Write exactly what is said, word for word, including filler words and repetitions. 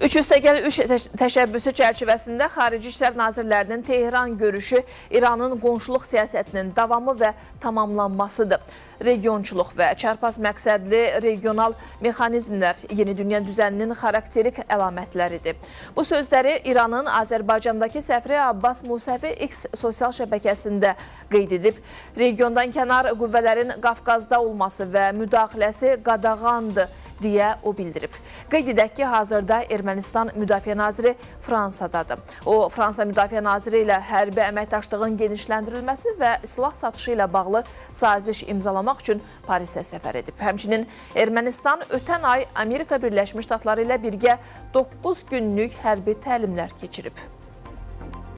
üç üstəgəl üç təşəbbüsü çərçivəsində Xarici İşlər Nazirlərinin Tehran görüşü İranın qonşuluq siyasətinin davamı və tamamlanmasıdır. Regionçuluq və çarpaz məqsədli regional mexanizmlər yeni dünya düzəninin xarakterik əlamətləridir. Bu sözləri İranın Azərbaycandakı səfiri Abbas Musavi X sosial şəbəkəsində qeyd edib. Regiondan kənar qüvvələrin Qafqazda olması və müdaxiləsi qadağandır deyə o bildirib. Qeyd edək ki, hazırda Ermənistan Müdafiə Naziri Fransadadır. O, Fransa Müdafiə Naziri ilə hərbi əməkdaşlığın genişləndirilməsi və silah satışı ilə bağlı saziş imzalamaq üçün Parisə səfər edib. Həmçinin Ermənistan ötən ay Amerika Birləşmiş Ştatları ilə birgə doqquz günlük hərbi təlimlər keçirib.